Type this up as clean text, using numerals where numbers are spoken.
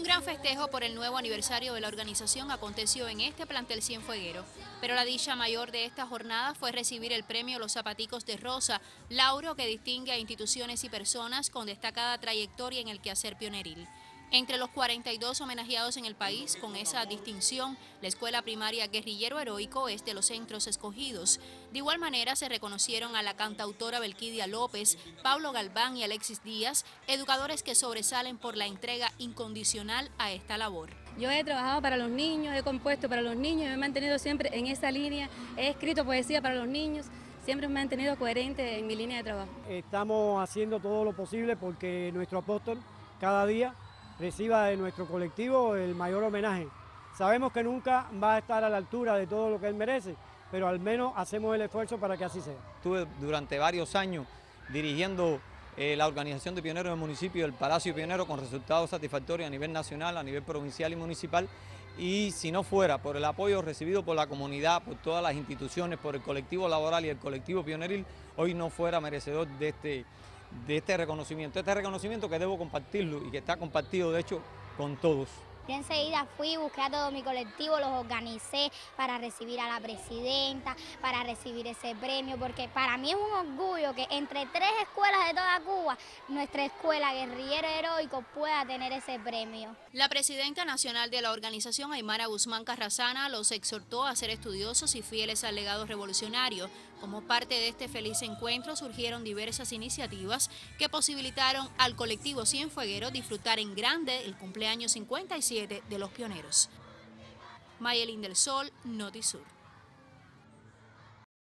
Un gran festejo por el nuevo aniversario de la organización aconteció en este plantel cienfueguero, pero la dicha mayor de esta jornada fue recibir el premio Los Zapaticos de Rosa, lauro que distingue a instituciones y personas con destacada trayectoria en el quehacer pioneril. Entre los 42 homenajeados en el país con esa distinción, la escuela primaria Guerrillero Heroico es de los centros escogidos. De igual manera se reconocieron a la cantautora Belkidia López, Pablo Galván y Alexis Díaz, educadores que sobresalen por la entrega incondicional a esta labor. Yo he trabajado para los niños, he compuesto para los niños, me he mantenido siempre en esa línea, he escrito poesía para los niños, siempre me he mantenido coherente en mi línea de trabajo. Estamos haciendo todo lo posible porque nuestro apóstol cada día reciba de nuestro colectivo el mayor homenaje. Sabemos que nunca va a estar a la altura de todo lo que él merece, pero al menos hacemos el esfuerzo para que así sea. Estuve durante varios años dirigiendo la organización de pioneros del municipio, el Palacio Pionero, con resultados satisfactorios a nivel nacional, a nivel provincial y municipal, y si no fuera por el apoyo recibido por la comunidad, por todas las instituciones, por el colectivo laboral y el colectivo pioneril, hoy no fuera merecedor de este reconocimiento que debo compartirlo y que está compartido de hecho con todos. Yo enseguida fui, busqué a todo mi colectivo, los organicé para recibir a la presidenta, para recibir ese premio, porque para mí es un orgullo que entre 3 escuelas de toda Cuba, nuestra escuela Guerrillero Heroico pueda tener ese premio. La presidenta nacional de la organización, Aymara Guzmán Carrasana, los exhortó a ser estudiosos y fieles al legado revolucionario. Como parte de este feliz encuentro surgieron diversas iniciativas que posibilitaron al colectivo cienfueguero disfrutar en grande el cumpleaños 57 de los pioneros. Mayelín del Sol, Notisur.